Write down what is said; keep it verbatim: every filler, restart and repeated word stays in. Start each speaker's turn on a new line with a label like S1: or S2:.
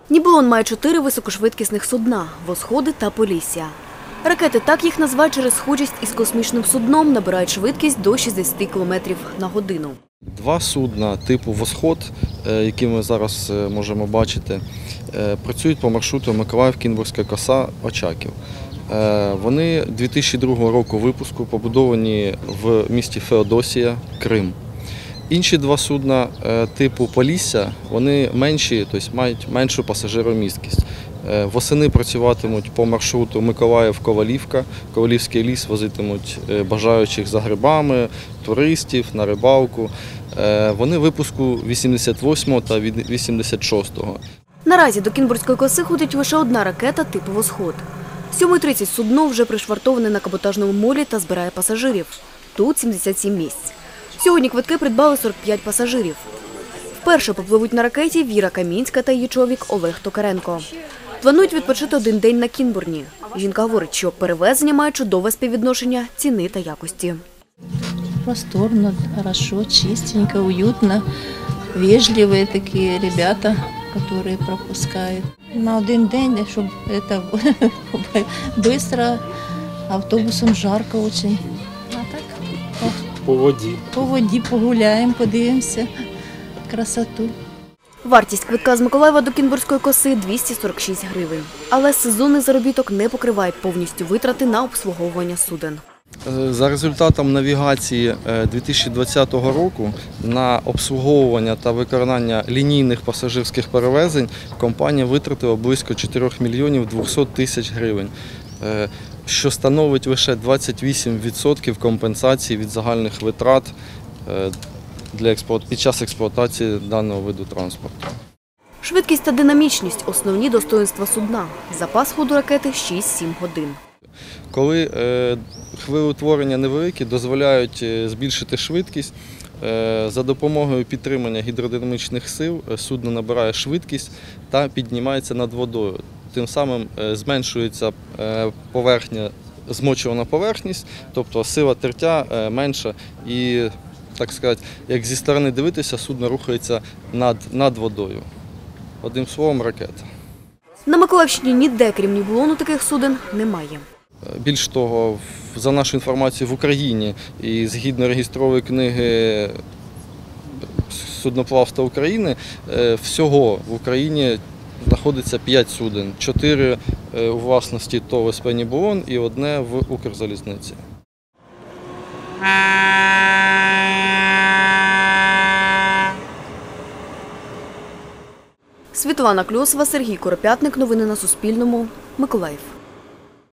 S1: Нібулон має чотири високошвидкісних судна – «Восходи» та «Полісся». Ракети, так їх називають через схожість із космічним судном, набирають швидкість до шістдесят кілометрів на годину.
S2: Два судна типу «Восход», які ми зараз можемо бачити, працюють по маршруту Миколаїв-Кінбурзька коса Очаків. Вони дві тисячі другого року випуску, побудовані в місті Феодосія, Крим. Інші два судна типу «Полісся», вони менші, тобто мають меншу пасажиромісткість. Восени працюватимуть по маршруту Миколаїв-Ковалівка, Ковалівський ліс, возитимуть бажаючих за грибами, туристів, на рибалку. Вони випуску вісімдесят восьмого та вісімдесят шостого.
S1: Наразі до Кінбурзької коси ходить лише одна ракета типу «Восход». сьома тридцять судно вже пришвартоване на каботажному молі та збирає пасажирів. Тут сімдесят сім місць. Сьогодні квитки придбали сорок п'ять пасажирів. Вперше попливуть на ракеті Віра Камінська та її чоловік Олег Токаренко. Планують відпочити один день на Кінбурні. Жінка говорить, що перевезення має чудове співвідношення ціни та якості.
S3: Просторно, хорошо, чистенько, уютно, вежливі такі ребята, які пропускають. На один день, щоб це швидко, автобусом жарко дуже. А так
S4: по воді.
S3: По воді погуляємо, подивимося красоту.
S1: Вартість квитка з Миколаєва до Кінбурзької коси – двісті сорок шість гривень. Але сезонний заробіток не покриває повністю витрати на обслуговування суден.
S2: За результатом навігації дві тисячі двадцятого року на обслуговування та виконання лінійних пасажирських перевезень компанія витратила близько чотирьох мільйонів двохсот тисяч гривень, що становить лише двадцять вісім відсотків компенсації від загальних витрат для експлуат... під час експлуатації даного виду транспорту.
S1: Швидкість та динамічність – основні достоїнства судна. Запас ходу ракети – шість-сім годин.
S2: Коли е, хвилеутворення невеликі, дозволяють збільшити швидкість. Е, за допомогою підтримання гідродинамічних сил судно набирає швидкість та піднімається над водою. Тим самим е, зменшується е, поверхня, змочувана поверхність, тобто сила тертя е, менша і, так сказати, як зі сторони дивитися, судно рухається над, над водою. Одним словом, ракета.
S1: На Миколаївщині ніде, крім Нібулону, таких суден немає.
S2: Більш того, за нашу інформацію, в Україні і згідно реєстрової книги судноплавства України, всього в Україні знаходиться п'ять суден. Чотири у власності ТОВ СП «Нібулон» і одне в Укрзалізниці.
S1: Світлана Кльосова, Сергій Коропятник. Новини на Суспільному. Миколаїв.